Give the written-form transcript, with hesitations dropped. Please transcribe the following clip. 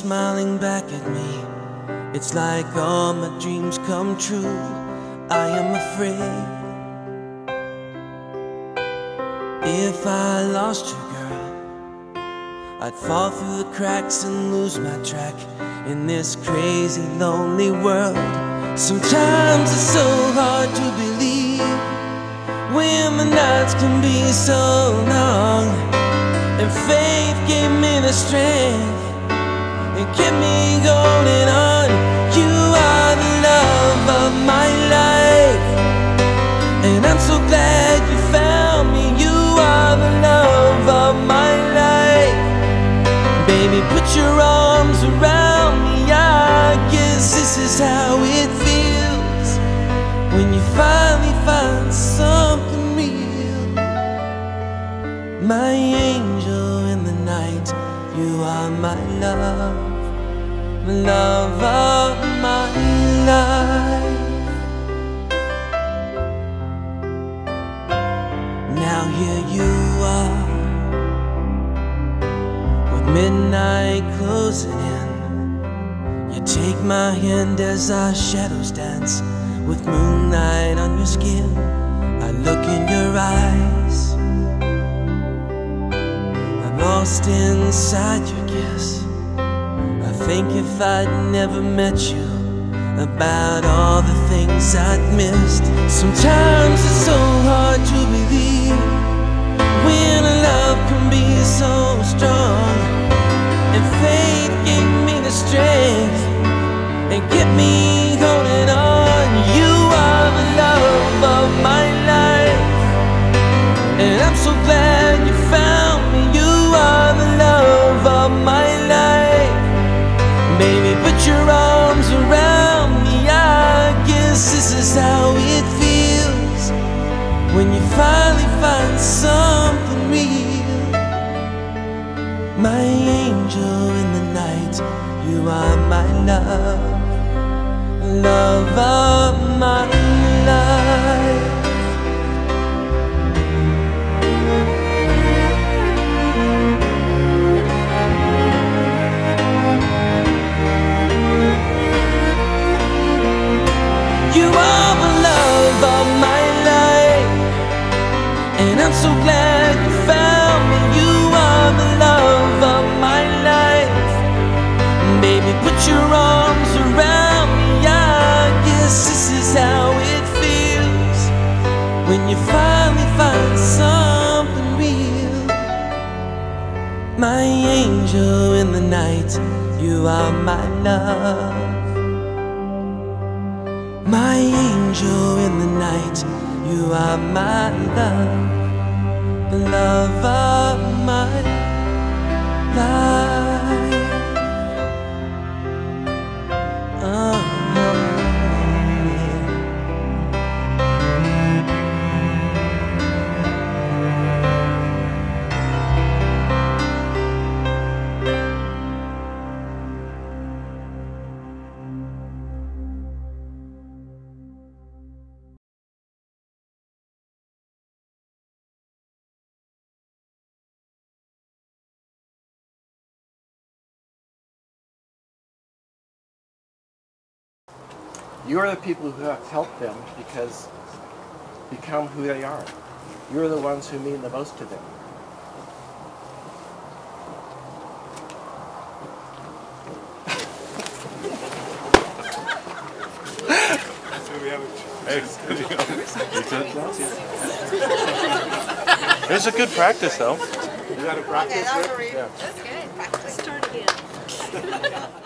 smiling back at me. It's like all my dreams come true. I am afraid if I lost you, girl, I'd fall through the cracks and lose my track in this crazy, lonely world. Sometimes it's so hard to believe when the nights can be so long, and faith gave me the strength and kept me going on. You are the love of my life, and I'm so glad you found me. You are the love of my life. Baby, put your arms around me. I guess this is how it feels when you finally find something real. My angel in the night, you are my love, the love of my life. Now here you are, with midnight closing in. You take my hand as our shadows dance, with moonlight on your skin. I look in your eyes, I'm lost inside your kiss. I think if I'd never met you, about all the things I'd missed. Sometimes it's so hard to believe when a love can be so strong, and faith gave me the strength and kept me holding on. You are the love of my life, and I'm so glad you found me. You are the love of my life. Baby, put your arms around me. I guess this is how it feels when you finally find something real. My angel in the night, you are my love, love of my life. You are the love of my life, and I'm so glad you found me. You are the love of my life. Baby, put your arms around me. I guess this is how it feels when you finally find something real. My angel in the night, you are my love. My angel in the night, you are my love, the love of my life. You are the people who have helped them become who they are. You're the ones who mean the most to them. It's a good practice, though. You got to practice it? That's good. Practice. Start again.